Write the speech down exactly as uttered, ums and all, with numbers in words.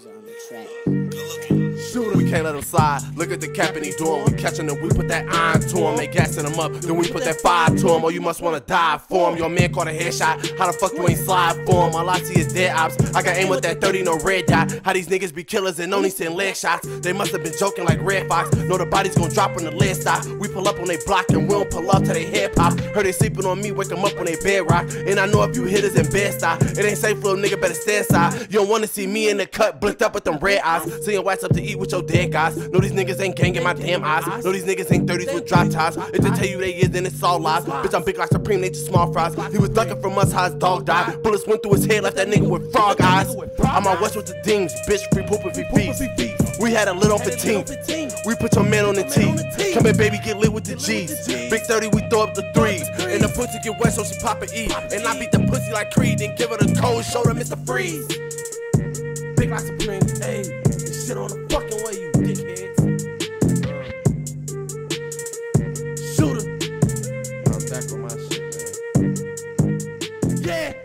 on the track. Shoot him, we can't let him slide. Look at the cap and he doing. We catching him, we put that iron to him. They gassing him up, then we put that fire to him. Oh, you must wanna die for him. Your man caught a headshot. How the fuck you ain't slide for him? All I see is dead ops. I can aim with that thirty, no red dot. How these niggas be killers and only send leg shots. They must have been joking like Red Fox. Know the body's gonna drop when the lid stop. We pull up on they block and we don't pull up till they head pop. Heard they sleeping on me, wake them up when they bed rock. And I know if you hitters in bed stop, it ain't safe, little nigga, better stay aside. You don't wanna see me in the cut, blicked up with them red eyes. Seeing whites up to eat with your dead guys. Know these niggas ain't gang in my damn eyes. Know these niggas ain't thirties with drop tops. If they tell you they is, then it's all lies. Bitch, I'm big like Supreme, they just small fries. He was ducking from us, how his dog died. Bullets went through his head, left that nigga with frog eyes. I'm out west with the deems, bitch, free poopin' V P. We had a lit on fifteen. We put your man on the tee. Come here, baby, get lit with the G's. Big thirty, we throw up the threes. And the pussy get wet, so she pop and eat. And I beat the pussy like Creed, then give her the cold shoulder, Mister Freeze. Big like Supreme, ayy. This shit on the fucking way, you dickheads. Shoot him. I'm back on my shit, man. Yeah.